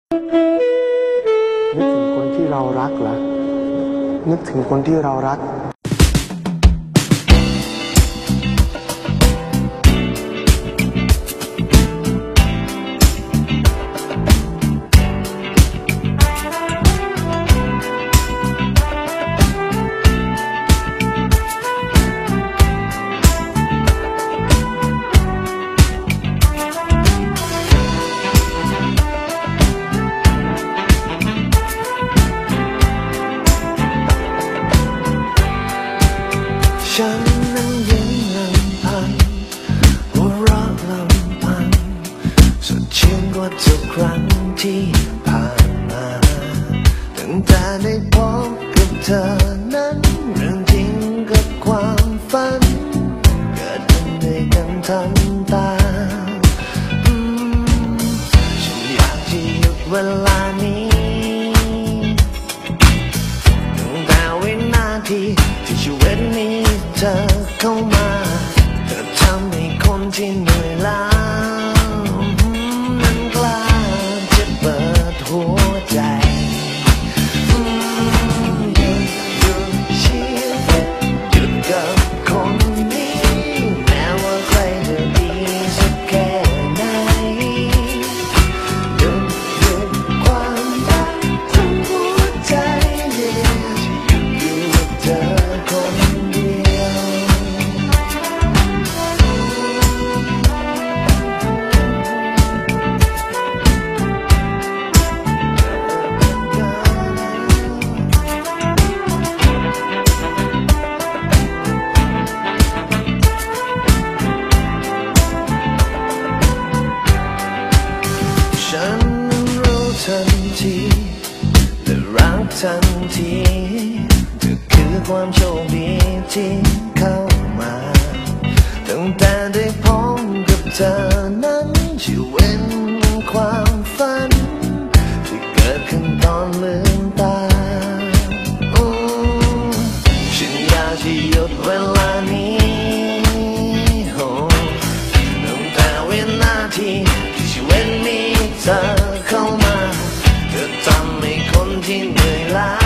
นึกถึงคนที่เรารักเหรอนึกถึงคนที่เรารักฉันนั้นยิ้มลำพังหัวเราะลำพังสดชื่นกว่าทุกครั้งที่ผ่านมาตั้งแต่ได้พบกับเธอนั้นเรื่องจริงกับความฝันเกิดขึ้นด้วยกันทันตาฉันอยากจะหยุดเวลานี้ตั้งแต่วินาทีที่ชีวิตนี้เธอเข้ามาเธอทำให้คนที่เหนื่อยล้านั้นกล้าจะเปิดหัวใจหยุดชีวิตหยุดกับคนนี้แม้ว่าใครจะดีสักแค่ไหนหยุดความรักทั้งหัวใจเนี่ยอยู่กับเธอคนเดียว ฉันรู้ทันทีและรักทันทีเธอคือความโชคดีที่เข้ามาตั้งแต่ได้พบกับเธอนั้นชีวิตความฝันที่เกิดขึ้นตอนลืมตาฉันอยากจะหยุดเวลานี้ตั้งแต่วินาทีที่ชีวิตนี้เธอเข้ามาเธอทำให้คนที่เหนื่อยล้า